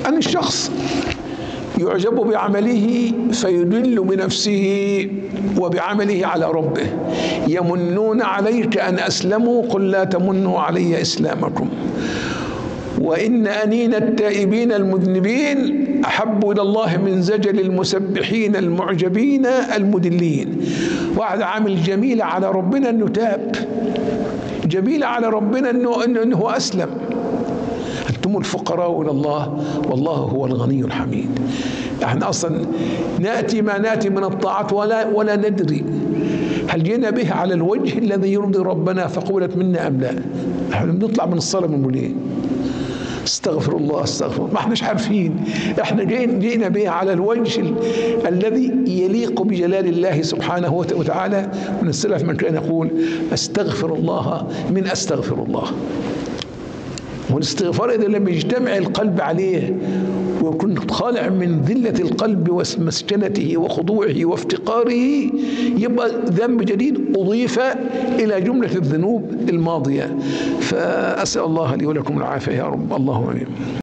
أن الشخص يعجب بعمله فيدل بنفسه وبعمله على ربه. يمنون عليك أن أسلموا قل لا تمنوا علي إسلامكم وإن أنين التائبين المذنبين أحب إلى الله من زجل المسبحين المعجبين المدلين. واحد عامل جميلة على ربنا أنه تاب، جميلة على ربنا أنه أسلم. أنتم الفقراء إلى الله والله هو الغني الحميد. احنا أصلا نأتي ما نأتي من الطاعات ولا ندري هل جينا به على الوجه الذي يرضي ربنا فقبلت منا أم لا. احنا بنطلع من الصلاة بنقول ايه؟ استغفر الله استغفر الله، ما احناش عارفين. احنا جينا به على الوجه الذي يليق بجلال الله سبحانه وتعالى. من السلف من كان يقول استغفر الله من استغفر الله. والاستغفار إذا لم يجتمع القلب عليه ويكون خالع من ذلة القلب ومسكنته وخضوعه وافتقاره يبقى ذنب جديد أضيف إلى جملة الذنوب الماضية. فأسأل الله لي ولكم العافية يا رب. اللهم آمين.